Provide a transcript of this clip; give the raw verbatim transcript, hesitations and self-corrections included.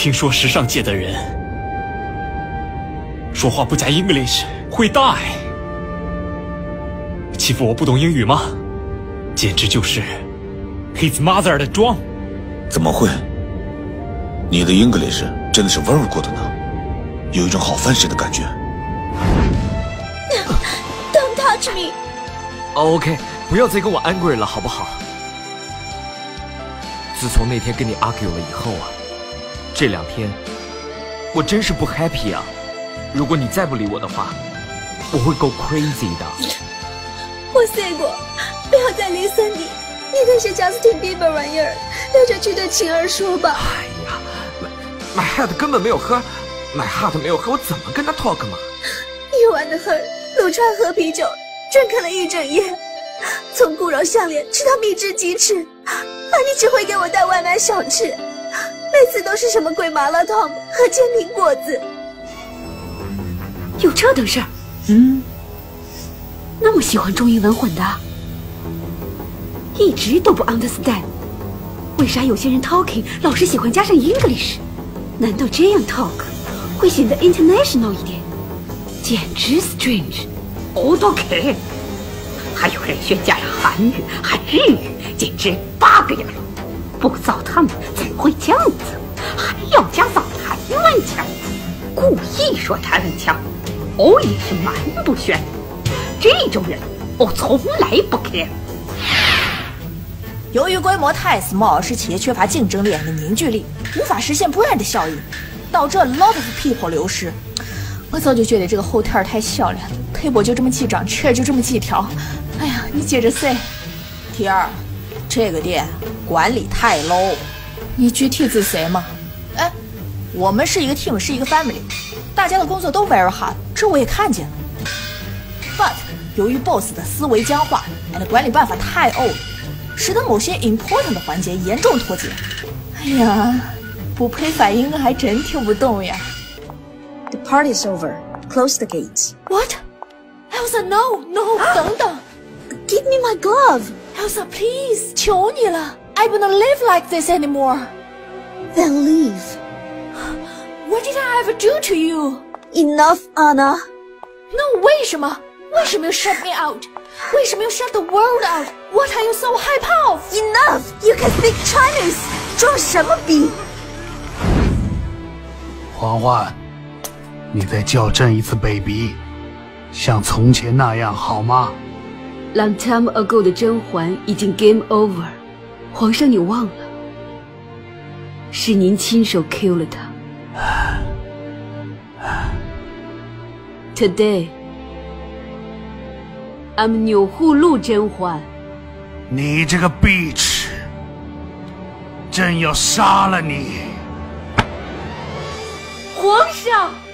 听说时尚界的人说话不加 English 会 die， 欺负我不懂英语吗？简直就是 his mother 的装。 怎么会？你的 English 真的是 very good 呢，有一种好翻身的感觉。 Don't touch me。 OK， 不要再跟我 angry 了，好不好？自从那天跟你 argue 了以后啊，这两天我真是不 happy 啊！如果你再不理我的话，我会 go crazy 的。 我 say 过，不要再 listen 你，你那些 Justin Bieber 玩意儿，留着去对晴儿说吧。 哎呀 ，my head 根本没有喝 ，my heart 没有喝，我怎么跟他 talk 嘛？ 夜晚的很，鲁川喝啤酒，drink了一整夜，从骨肉项链吃到秘制鸡翅，而你只会给我带外卖小吃，每次都是什么鬼麻辣烫和煎饼果子。 有这等事儿？嗯，那么喜欢中英文混的，一直都不 understand， 为啥有些人 talking 老是喜欢加上 English？ 难道这样 talk 会显得 international 一点？简直 strange， 我都 care。还有人选加上韩语、还日语，简直 bug 呀！不造他们怎会这样子？还要加上台湾腔，故意说台湾腔，我也是蛮不选。这种人我从来不 care。 由于规模太 small， 使企业缺乏竞争力和凝聚力，无法实现 brand 效应，导致 a lot of people 流失。我早就觉得这个 hotel 太小了 ，table 就这么几张 ，chair 就这么几条。哎呀，你接着 say。T 二，这个店管理太 low。你具体指谁嘛？哎，我们是一个 team， 是一个 family， 大家的工作都 very hard， 这我也看见了。But 由于 boss 的思维僵化 ，and 管理办法太 old， 使得某些 important 的环节严重脱节。哎呀，不配反应还真听不懂呀。 The party's over. Close the gates. What? Elsa, no, no, 等等。 Give me my glove. Elsa, please, 求你了 I won't live like this anymore. Then leave. What did I ever do to you? Enough, Anna. No, 为什么？为什么要 shut me out? 为什么要 shut the world out? What are you so hype of? Enough! You can speak Chinese. 装什么逼？ 嬛嬛，你再校正一次 baby， 像从前那样好吗？ Long time ago 的甄嬛已经 game over， 皇上你忘了，是您亲手 kill 了她。Today, I'm 钮祜禄甄嬛。 你这个 bitch， 朕要杀了你！ 皇上。